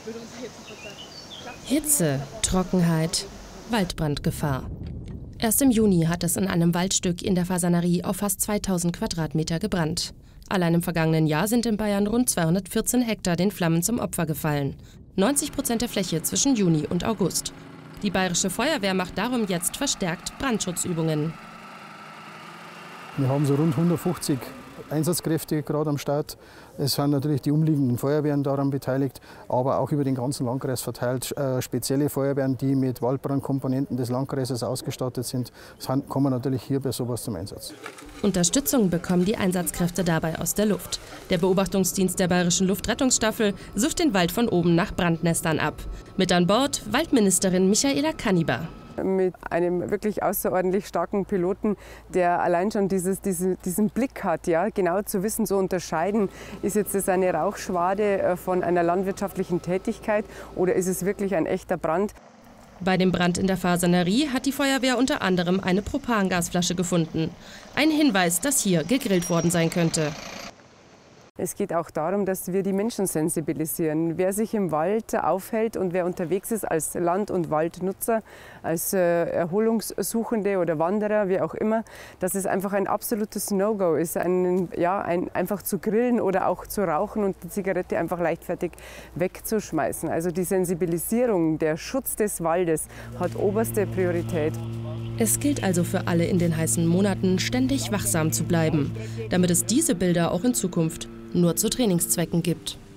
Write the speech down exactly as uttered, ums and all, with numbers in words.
Hitze, Trockenheit, Waldbrandgefahr. Erst im Juni hat es in einem Waldstück in der Fasanerie auf fast zweitausend Quadratmeter gebrannt. Allein im vergangenen Jahr sind in Bayern rund zweihundertvierzehn Hektar den Flammen zum Opfer gefallen. neunzig Prozent der Fläche zwischen Juni und August. Die Bayerische Feuerwehr macht darum jetzt verstärkt Brandschutzübungen. Wir haben so rund hundertfünfzig Einsatzkräfte gerade am Start. Es sind natürlich die umliegenden Feuerwehren daran beteiligt, aber auch über den ganzen Landkreis verteilt äh, spezielle Feuerwehren, die mit Waldbrandkomponenten des Landkreises ausgestattet sind, kommen natürlich hier bei sowas zum Einsatz. Unterstützung bekommen die Einsatzkräfte dabei aus der Luft. Der Beobachtungsdienst der Bayerischen Luftrettungsstaffel sucht den Wald von oben nach Brandnestern ab. Mit an Bord Waldministerin Michaela Kanniber. Mit einem wirklich außerordentlich starken Piloten, der allein schon dieses, diese, diesen Blick hat, ja, genau zu wissen, zu unterscheiden, ist jetzt das eine Rauchschwade von einer landwirtschaftlichen Tätigkeit oder ist es wirklich ein echter Brand. Bei dem Brand in der Fasanerie hat die Feuerwehr unter anderem eine Propangasflasche gefunden. Ein Hinweis, dass hier gegrillt worden sein könnte. Es geht auch darum, dass wir die Menschen sensibilisieren. Wer sich im Wald aufhält und wer unterwegs ist als Land- und Waldnutzer, als äh, Erholungssuchende oder Wanderer, wie auch immer, dass es einfach ein absolutes No-Go ist, ein, ja, ein, einfach zu grillen oder auch zu rauchen und die Zigarette einfach leichtfertig wegzuschmeißen. Also die Sensibilisierung, der Schutz des Waldes hat oberste Priorität. Es gilt also für alle in den heißen Monaten ständig wachsam zu bleiben, damit es diese Bilder auch in Zukunft nur zu Trainingszwecken gibt.